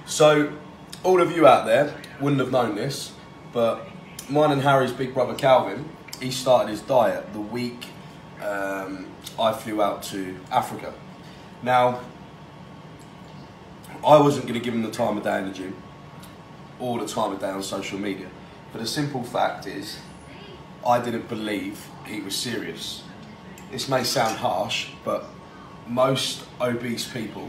So, all of you out there wouldn't have known this, but mine and Harry's big brother Calvin, he started his diet the week I flew out to Africa. Now, I wasn't going to give him the time of day in the gym or the time of day on social media, but the simple fact is I didn't believe he was serious. This may sound harsh, but most obese people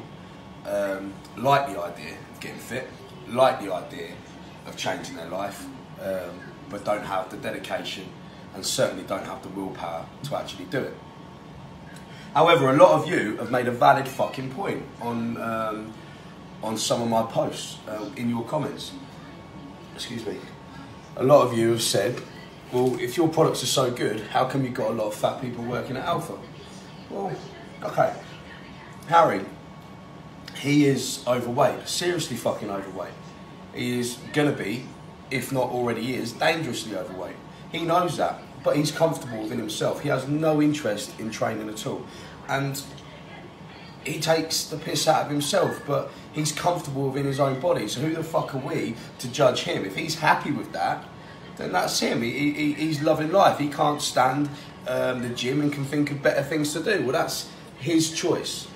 like the idea of getting fit, like the idea of changing their life, but don't have the dedication and certainly don't have the willpower to actually do it. However, a lot of you have made a valid fucking point on some of my posts in your comments. Excuse me. A lot of you have said, well, if your products are so good, how come you've got a lot of fat people working at Alpha? Well, okay. Harry, he is overweight, seriously fucking overweight. He is gonna be, if not already is, dangerously overweight. He knows that, but he's comfortable within himself. He has no interest in training at all. And he takes the piss out of himself, but he's comfortable within his own body. So who the fuck are we to judge him? If he's happy with that, then that's him. He's loving life. He can't stand the gym and can think of better things to do. Well, that's his choice.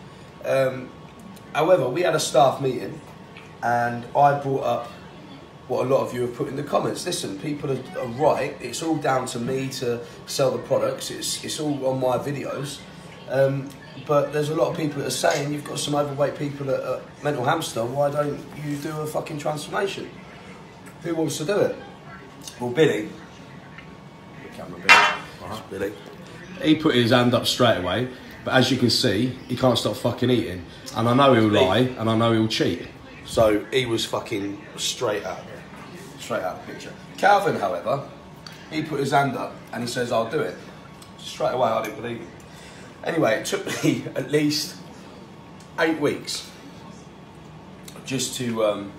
However, we had a staff meeting and I brought up what a lot of you have put in the comments. Listen, people are right. It's all down to me to sell the products. It's all on my videos. But there's a lot of people that are saying you've got some overweight people at Mental Hamster. Why don't you do a fucking transformation? Who wants to do it? Well, Billy. The camera, Billy. Billy. He put his hand up straight away. But as you can see, he can't stop fucking eating. And I know he'll lie, and I know he'll cheat. So he was fucking straight out of the picture. Calvin, however, he put his hand up and he says, I'll do it. Straight away, I didn't believe him. Anyway, it took me at least 8 weeks just to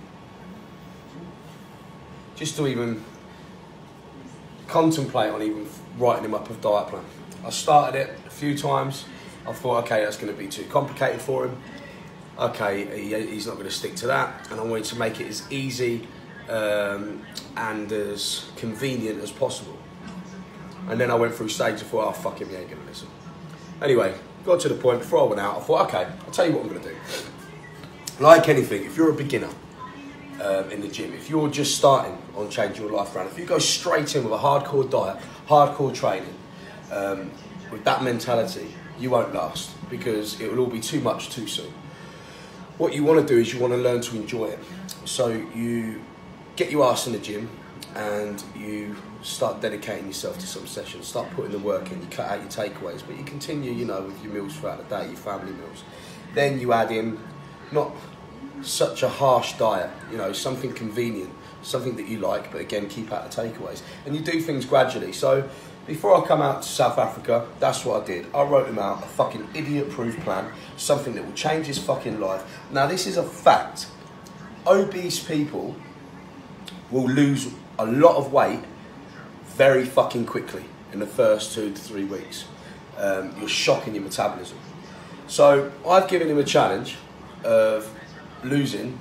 even contemplate on even writing him up a diet plan. I started it a few times. I thought, okay, that's going to be too complicated for him. Okay, he's not going to stick to that. And I wanted to make it as easy and as convenient as possible. And then I went through stages. I thought, oh, fuck him, he ain't going to listen. Anyway, got to the point, before I went out, I thought, okay, I'll tell you what I'm going to do. Like anything, if you're a beginner in the gym, if you're just starting on changing your life around, if you go straight in with a hardcore diet, hardcore training, with that mentality, you won't last because it will all be too much too soon. What you want to do is you want to learn to enjoy it. So you get your ass in the gym and you start dedicating yourself to some sessions, start putting the work in, you cut out your takeaways, but you continue, you know, with your meals throughout the day, your family meals. Then you add in not such a harsh diet, you know, something convenient, something that you like, but again, keep out the takeaways. And you do things gradually. So before I come out to South Africa, that's what I did. I wrote him out a fucking idiot-proof plan, something that will change his fucking life. Now, this is a fact. Obese people will lose a lot of weight very fucking quickly in the first 2 to 3 weeks. You're shocking your metabolism. So I've given him a challenge of losing.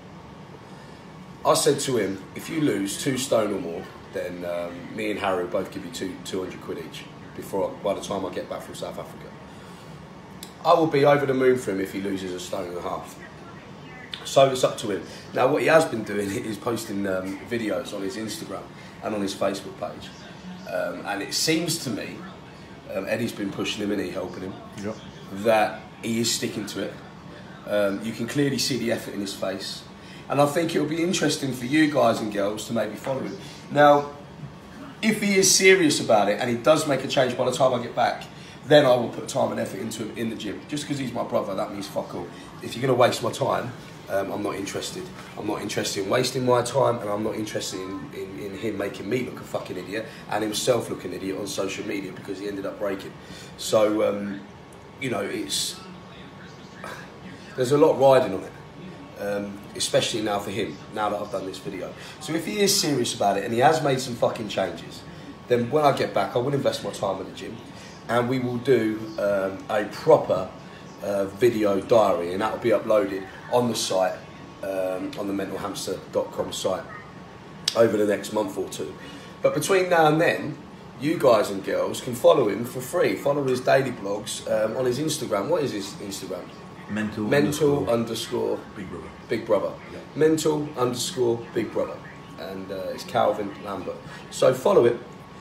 I said to him, if you lose 2 stone or more, then me and Harry will both give you 200 quid each by the time I get back from South Africa. I will be over the moon for him if he loses 1.5 stones. So it's up to him. Now what he has been doing is posting videos on his Instagram and on his Facebook page. And it seems to me, Eddie's been pushing him and helping him, yep, that he is sticking to it. You can clearly see the effort in his face. And I think it'll be interesting for you guys and girls to maybe follow him. Now, if he is serious about it and he does make a change by the time I get back, then I will put time and effort into him in the gym. Just because he's my brother, that means fuck all. If you're going to waste my time, I'm not interested. I'm not interested in wasting my time, and I'm not interested in him making me look a fucking idiot and himself look an idiot on social media because he ended up breaking. So, you know, there's a lot riding on it. Especially now for him, now that I've done this video. So if he is serious about it and he has made some fucking changes, then when I get back, I will invest my time in the gym and we will do a proper video diary, and that will be uploaded on the site on the mentalhamster.com site over the next month or two. But between now and then, you guys and girls can follow him for free. Follow his daily blogs on his Instagram. What is his Instagram? Mental underscore Big Brother. Yeah. Mental underscore Big Brother. And it's Aarron Lambo. So follow it.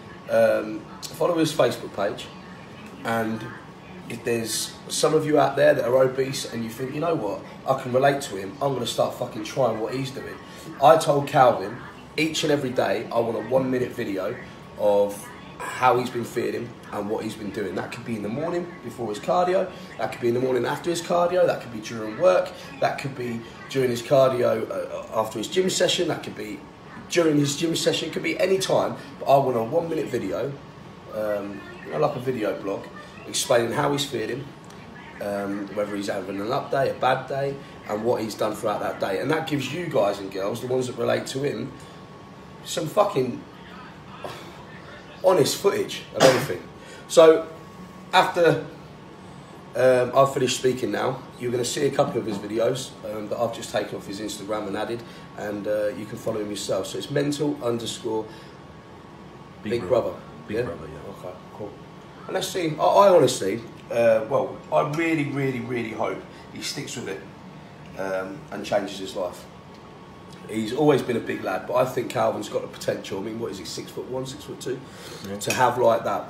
Follow his Facebook page. And if there's some of you out there that are obese and you think, you know what, I can relate to him, I'm going to start fucking trying what he's doing. I told Calvin, each and every day, I want a 1 minute video of how he's been feeling and what he's been doing. That could be in the morning before his cardio, that could be in the morning after his cardio, that could be during work, that could be during his cardio after his gym session, that could be during his gym session, it could be any time. But I want a 1 minute video, like a video blog, explaining how he's feeling, whether he's having an up day, a bad day, and what he's done throughout that day. And that gives you guys and girls, the ones that relate to him, some fucking honest footage of everything. So after I've finished speaking now, you're going to see a couple of his videos that I've just taken off his Instagram and added, and you can follow him yourself. So it's mental underscore Big Brother. Big Brother, yeah. Okay, cool. And let's see, I honestly, well, I really hope he sticks with it and changes his life. He's always been a big lad, but I think Calvin's got the potential. I mean, what is he, 6'1", 6'2"? Yeah. To have like that.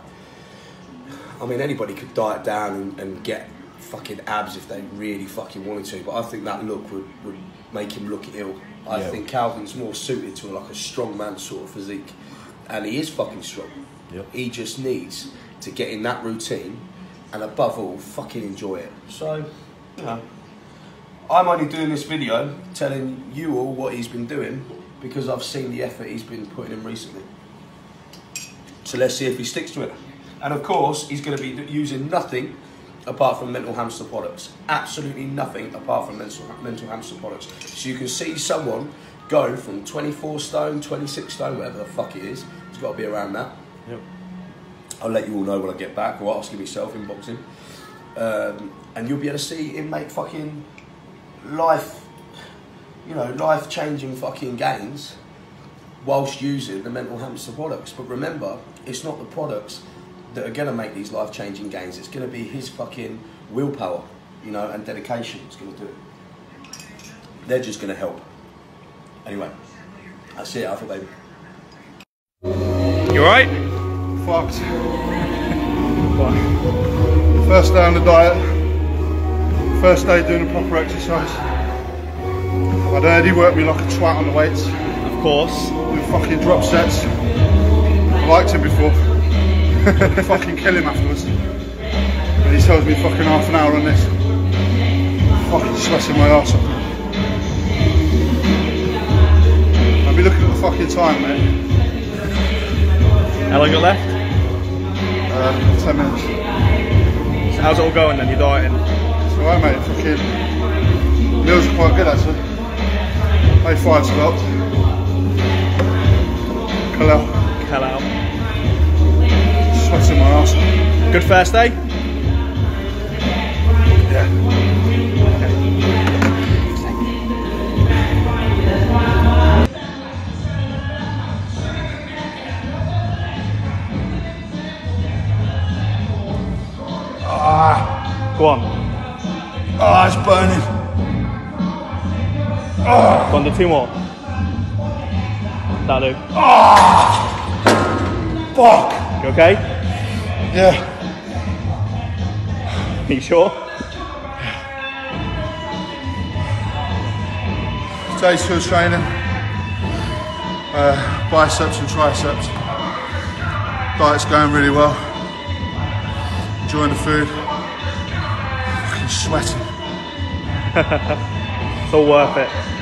I mean, anybody could diet down and get fucking abs if they really fucking wanted to, but I think that look would make him look ill. I think Calvin's more suited to like a strongman sort of physique, and he is fucking strong. Yep. He just needs to get in that routine, and above all, fucking enjoy it. So, you know, I'm only doing this video telling you all what he's been doing because I've seen the effort he's been putting in recently. So let's see if he sticks to it. And of course, he's going to be using nothing apart from Mental Hamster products. Absolutely nothing apart from Mental Hamster products. So you can see someone go from 24 stone, 26 stone, whatever the fuck it is. It's got to be around that. Yep. I'll let you all know when I get back, or ask him myself, inbox him. And you'll be able to see him make fucking life-changing fucking gains whilst using the Mental Hamster products. But remember, it's not the products that are going to make these life-changing gains. It's going to be his fucking willpower, you know, and dedication. It's going to do it. They're just going to help. Anyway, that's it, Alpha baby. You alright? Fucked. First day on the diet. First day doing a proper exercise. My daddy worked me like a twat on the weights. Of course. Doing fucking drop sets. I liked him before. Fucking kill him afterwards. And he tells me fucking half an hour on this. Fucking sweating my arse off. I'll be looking at the fucking time, mate. How long you got left? 10 minutes. So how's it all going then? You're dieting? It's alright, mate. Fucking meals are quite good actually. A5's developed. Hello. Sweating my arse. Good first day? Yeah. Go on. Ah, it's burning. Go on, do 2 more. That'll do. Fuck. You okay? Yeah. Are you sure? Day 2 of training. Biceps and triceps. Diet's going really well. Enjoying the food. Fucking sweating. It's all worth it.